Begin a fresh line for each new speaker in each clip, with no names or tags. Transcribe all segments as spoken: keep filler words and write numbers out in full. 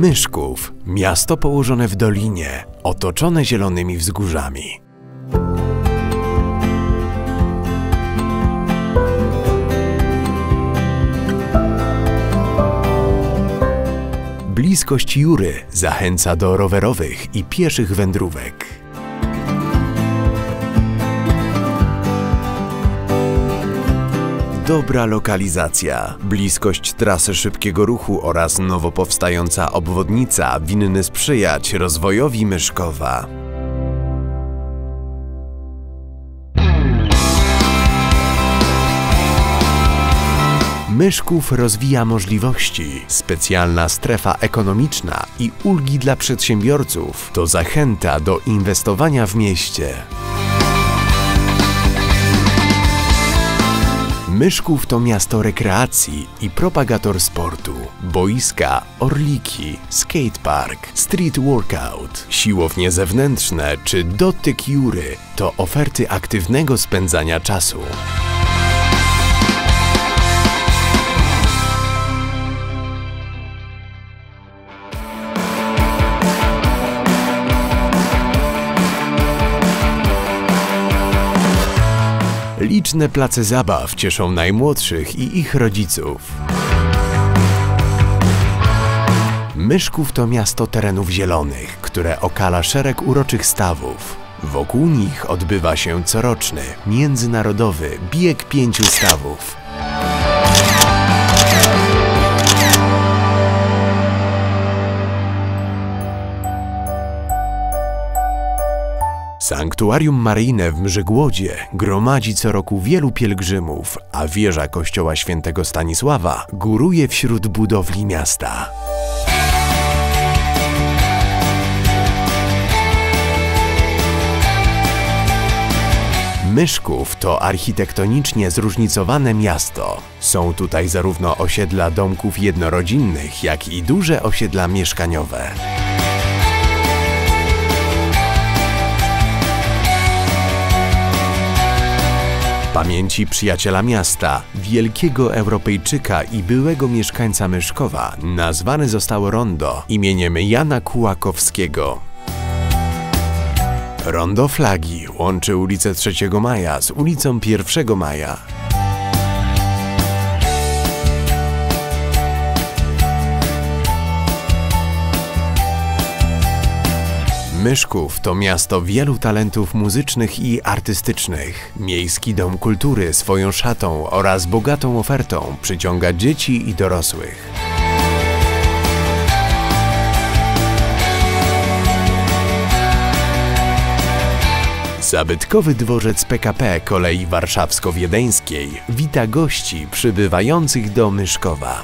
Myszków, miasto położone w dolinie, otoczone zielonymi wzgórzami. Bliskość Jury zachęca do rowerowych i pieszych wędrówek. Dobra lokalizacja, bliskość trasy szybkiego ruchu oraz nowo powstająca obwodnica winny sprzyjać rozwojowi Myszkowa. Myszków rozwija możliwości, specjalna strefa ekonomiczna i ulgi dla przedsiębiorców to zachęta do inwestowania w mieście. Myszków to miasto rekreacji i propagator sportu. Boiska, orliki, skatepark, street workout, siłownie zewnętrzne czy dotyk Jury to oferty aktywnego spędzania czasu. Liczne place zabaw cieszą najmłodszych i ich rodziców. Myszków to miasto terenów zielonych, które okala szereg uroczych stawów. Wokół nich odbywa się coroczny, międzynarodowy bieg pięciu stawów. Sanktuarium maryjne w Mrzygłodzie gromadzi co roku wielu pielgrzymów, a wieża kościoła świętego Stanisława góruje wśród budowli miasta. Myszków to architektonicznie zróżnicowane miasto. Są tutaj zarówno osiedla domków jednorodzinnych, jak i duże osiedla mieszkaniowe. Pamięci przyjaciela miasta, wielkiego Europejczyka i byłego mieszkańca Myszkowa nazwane zostało rondo imieniem Jana Kułakowskiego. Rondo Flagi łączy ulicę trzeciego Maja z ulicą pierwszego Maja. Myszków to miasto wielu talentów muzycznych i artystycznych. Miejski Dom Kultury swoją szatą oraz bogatą ofertą przyciąga dzieci i dorosłych. Zabytkowy dworzec P K P kolei warszawsko-wiedeńskiej wita gości przybywających do Myszkowa.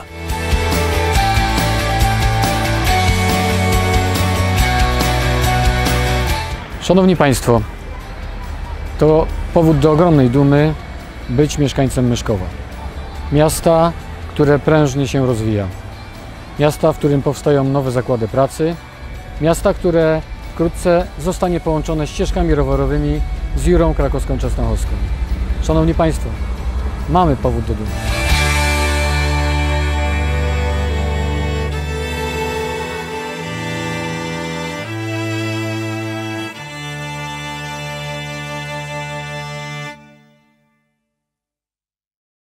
Szanowni Państwo, to powód do ogromnej dumy być mieszkańcem Myszkowa. Miasta, które prężnie się rozwija. Miasta, w którym powstają nowe zakłady pracy. Miasta, które wkrótce zostanie połączone ścieżkami rowerowymi z Jurą Krakowską-Częstochowską. Szanowni Państwo, mamy powód do dumy.